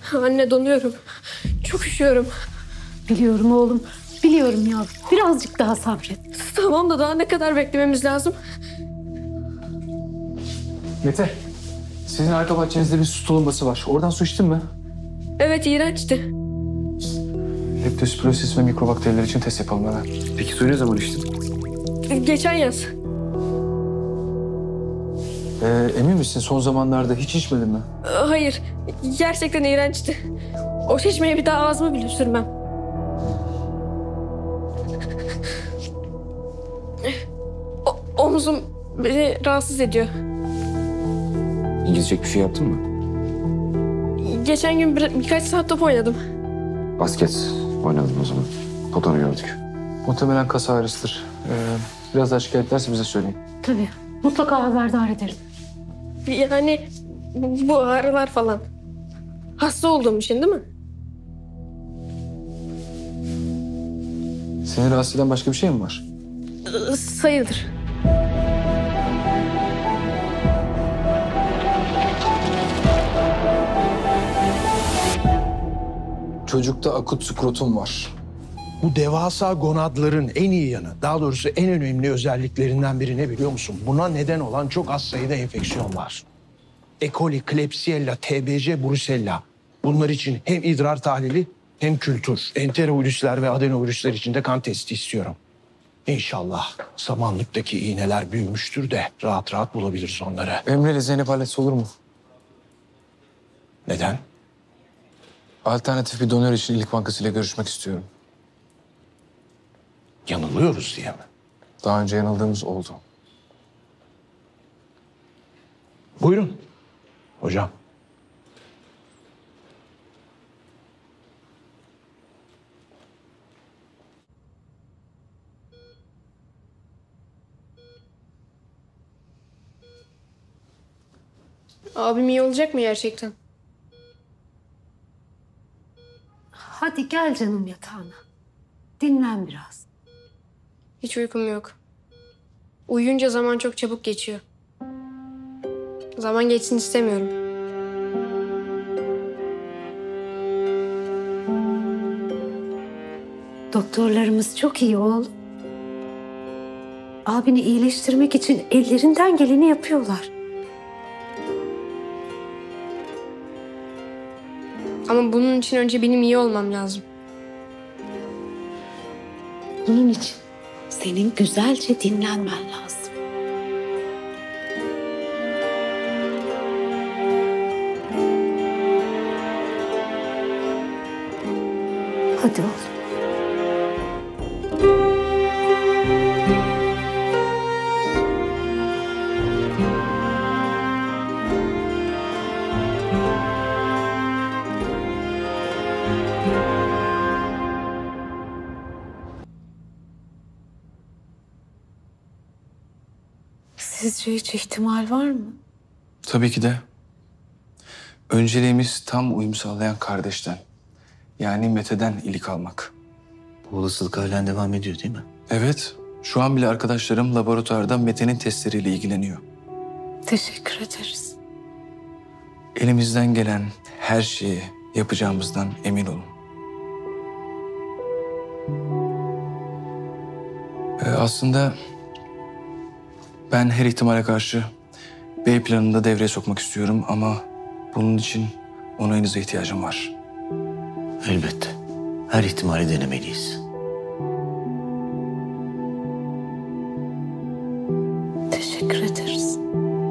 Anne donuyorum. Çok üşüyorum. Biliyorum oğlum. Biliyorum yavrum. Birazcık daha sabret. Tamam da daha ne kadar beklememiz lazım? Mete, sizin arka bahçenizde bir su tulumbası var. Oradan su içtin mi? Evet, iğrençti. Leptospirosis ve mikrobakteriler için test yapalım hemen. Peki suyu ne zaman içtin? Geçen yaz. Emin misin son zamanlarda hiç içmedin mi? Hayır, gerçekten iğrençti. O çeşmeye bir daha ağzımı bile sürmem. Omzum beni rahatsız ediyor. İngilizce bir şey yaptın mı? Geçen gün birkaç saat top oynadım. Basket oynadım o zaman. Potonu gördük. Muhtemelen kas ağrısıdır. Biraz daha şikayet ederse bize söyleyin. Tabii. Mutlaka haberdar ederim. Yani bu ağrılar falan. Hasta olduğum için değil mi? Seni rahatsız eden başka bir şey mi var? Sayılır. Çocukta akut skrotum var. Bu devasa gonadların en iyi yanı, daha doğrusu en önemli özelliklerinden biri ne biliyor musun? Buna neden olan çok az sayıda enfeksiyon var. E. coli, Klebsiella, TBC, Brucella. Bunlar için hem idrar tahlili hem kültür. Enterovirüsler ve adenovirüsler için de kan testi istiyorum. İnşallah samanlıktaki iğneler büyümüştür de rahat rahat bulabiliriz onları. Emre ile Zeynep halletse olur mu? Neden? Alternatif bir donör için İlk Bankası ile görüşmek istiyorum. Yanılıyoruz diye mi? Daha önce yanıldığımız oldu. Buyurun hocam. Abim iyi olacak mı gerçekten? Hadi gel canım yatağına. Dinlen biraz. Hiç uykum yok. Uyuyunca zaman çok çabuk geçiyor. Zaman geçsin istemiyorum. Doktorlarımız çok iyi oğlum. Abini iyileştirmek için ellerinden geleni yapıyorlar. Ama bunun için önce benim iyi olmam lazım. Bunun için senin güzelce dinlenmen lazım. Hadi oğlum. Sizce hiç ihtimal var mı? Tabii ki de. Önceliğimiz tam uyum sağlayan kardeşten. Yani Mete'den ilik almak. Bu olasılık halen devam ediyor değil mi? Evet, şu an bile arkadaşlarım laboratuvarda Mete'nin testleriyle ilgileniyor. Teşekkür ederiz. Elimizden gelen her şeyi yapacağımızdan emin olun. Aslında ben her ihtimale karşı B planını da devreye sokmak istiyorum ama bunun için onayınıza ihtiyacım var. Elbette. Her ihtimali denemeliyiz. Teşekkür ederiz.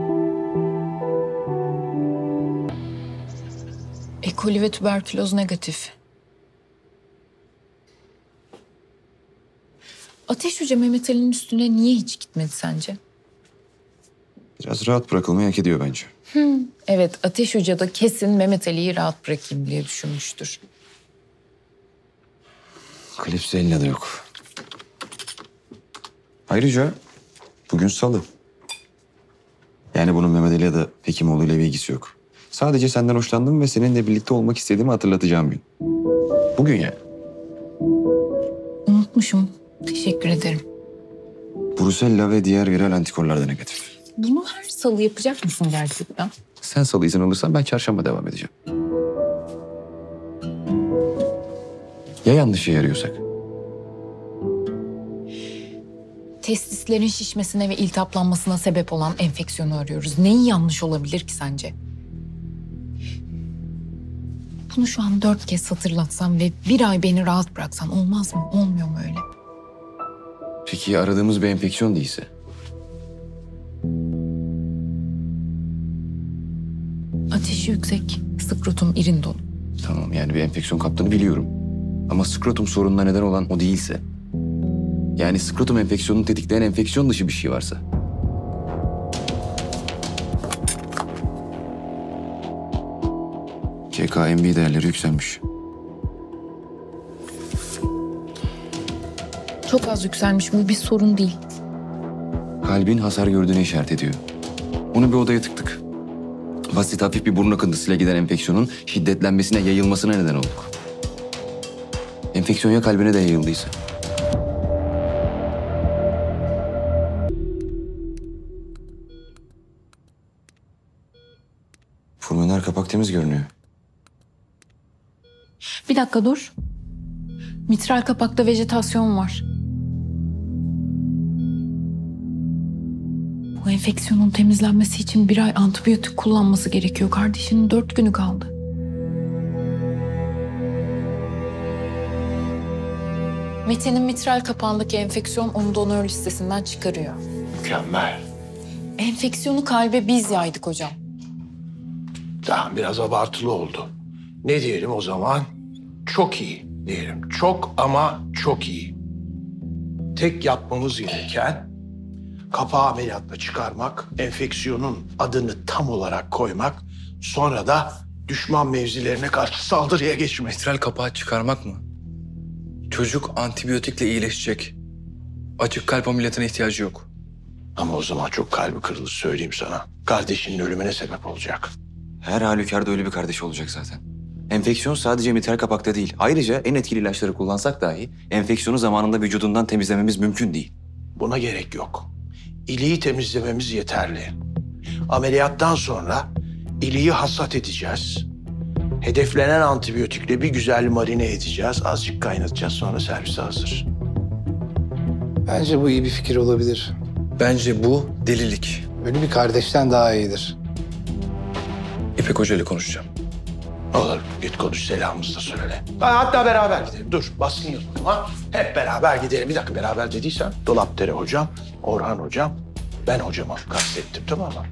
E. coli ve tüberküloz negatif. Ateş Hoca Mehmet Ali'nin üstüne niye hiç gitmedi sence? Biraz rahat bırakılmayı hak ediyor bence. Evet, Ateş Hoca da kesin Mehmet Ali'yi rahat bırakayım diye düşünmüştür. Klebsiella da yok. Ayrıca bugün salı. Yani bunun Mehmet Ali ya da Hekimoğlu ile bir ilgisi yok. Sadece senden hoşlandım ve seninle birlikte olmak istediğimi hatırlatacağım gün. Bugün yani. Unutmuşum. Teşekkür ederim. Brucella ve diğer viral antikorlar da negatif. Bunu her salı yapacak mısın gerçekten? Sen salı izin alırsan ben çarşamba devam edeceğim. Ya yanlış şey arıyorsak? Testislerin şişmesine ve iltihaplanmasına sebep olan enfeksiyonu arıyoruz. Neyi yanlış olabilir ki sence? Bunu şu an 4 kez hatırlatsam ve bir ay beni rahat bıraksan olmaz mı? Olmuyor mu öyle? Peki aradığımız bir enfeksiyon değilse? Ateşi yüksek, skrotum irin dolu. Tamam, yani bir enfeksiyon kaptığını biliyorum. Ama skrotum sorununa neden olan o değilse... Yani skrotum enfeksiyonunu tetikleyen enfeksiyon dışı bir şey varsa... KKMB değerleri yükselmiş. Çok az yükselmiş, bu bir sorun değil. Kalbin hasar gördüğüne işaret ediyor. Onu bir odaya tıktık. Basit hafif bir burun akıntısıyla giden enfeksiyonun şiddetlenmesine, yayılmasına neden olduk. Enfeksiyon ya kalbine de yayıldıysa? Pulmoner kapak temiz görünüyor. Bir dakika dur. Mitral kapakta vejetasyon var. Bu enfeksiyonun temizlenmesi için 1 ay antibiyotik kullanması gerekiyor. Kardeşinin 4 günü kaldı. Mete'nin mitral kapağındaki enfeksiyon onu donör listesinden çıkarıyor. Mükemmel. Enfeksiyonu kalbe biz yaydık hocam. Tamam, biraz abartılı oldu. Ne diyelim o zaman? Çok iyi diyelim. Çok ama çok iyi. Tek yapmamız gereken kapağı ameliyatla çıkarmak, enfeksiyonun adını tam olarak koymak, sonra da düşman mevzilerine karşı saldırıya geçmek. Mitral kapağı çıkarmak mı? Çocuk antibiyotikle iyileşecek. Açık kalp ameliyatına ihtiyacı yok. Ama o zaman çok kalbi kırılır, söyleyeyim sana. Kardeşinin ölümüne sebep olacak. Her halükarda öyle bir kardeş olacak zaten. Enfeksiyon sadece mitral kapakta değil. Ayrıca en etkili ilaçları kullansak dahi enfeksiyonu zamanında vücudundan temizlememiz mümkün değil. Buna gerek yok. İliği temizlememiz yeterli. Ameliyattan sonra iliği hasat edeceğiz. Hedeflenen antibiyotikle bir güzel marine edeceğiz. Azıcık kaynatacağız, sonra servise hazır. Bence bu iyi bir fikir olabilir. Bence bu delilik. Ölü bir kardeşten daha iyidir. İpek Hoca ile konuşacağım. Olur, git konuş, selamımızı da söyle. Hatta beraber gidelim. Dur, baskın yapalım ha. Hep beraber gidelim. Bir dakika, beraber dediysen Dolapdere hocam, Orhan hocam, ben hocama kastettim, tamam mı?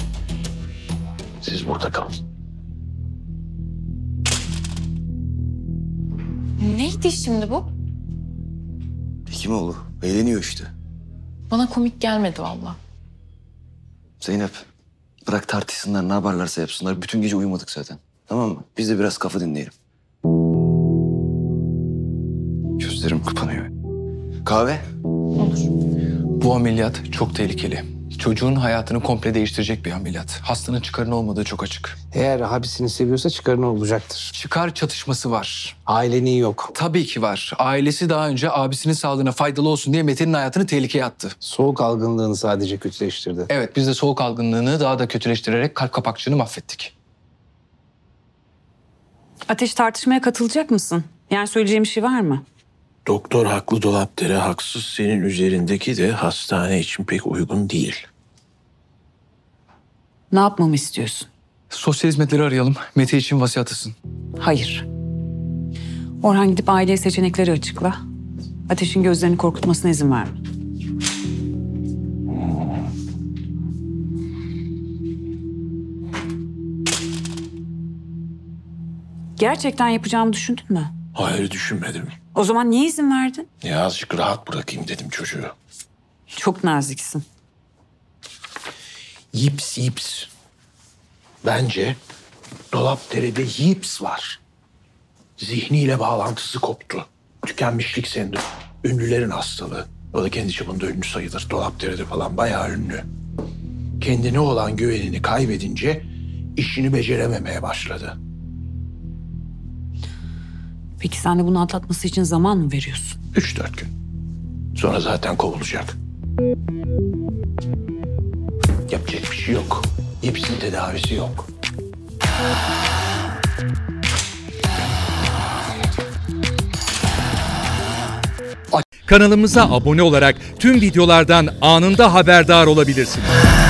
Siz burada kalın. Neydi şimdi bu? Hekimoğlu eğleniyor işte. Bana komik gelmedi vallahi. Zeynep, bırak tartışsınlar, ne yaparlarsa yapsınlar. Bütün gece uyumadık zaten. Tamam mı? Biz de biraz kafa dinleyelim. Gözlerim kapanıyor. Kahve? Bu ameliyat çok tehlikeli. Çocuğun hayatını komple değiştirecek bir ameliyat. Hastanın çıkarın olmadığı çok açık. Eğer abisini seviyorsa çıkarını olacaktır. Çıkar çatışması var. Ailenin yok. Tabii ki var. Ailesi daha önce abisinin sağlığına faydalı olsun diye Mete'nin hayatını tehlikeye attı. Soğuk algınlığını sadece kötüleştirdi. Evet, biz de soğuk algınlığını daha da kötüleştirerek kalp kapakçığını mahvettik. Ateş, tartışmaya katılacak mısın? Yani söyleyeceğim bir şey var mı? Doktor haklı, Dolapdere haksız. Senin üzerindeki de hastane için pek uygun değil. Ne yapmamı istiyorsun? Sosyal hizmetleri arayalım. Mete için vasiyet atılsın. Hayır. Orhan, gidip aileye seçenekleri açıkla. Ateş'in gözlerini korkutmasına izin verme. Gerçekten yapacağımı düşündün mü? Hayır, düşünmedim. O zaman niye izin verdin? Ya azıcık rahat bırakayım dedim çocuğu. Çok naziksin. Yips. Bence Dolapdere'de yips var. Zihniyle bağlantısı koptu. Tükenmişlik sendromu. Ünlülerin hastalığı. O da kendi çapında ünlü sayılır. Dolapdere'de falan bayağı ünlü. Kendine olan güvenini kaybedince işini becerememeye başladı. Peki sen de bunu atlatması için zaman mı veriyorsun? 3-4 gün. Sonra zaten kovulacak. Yapacak bir şey yok. Yipsin tedavisi yok. Kanalımıza abone olarak tüm videolardan anında haberdar olabilirsiniz.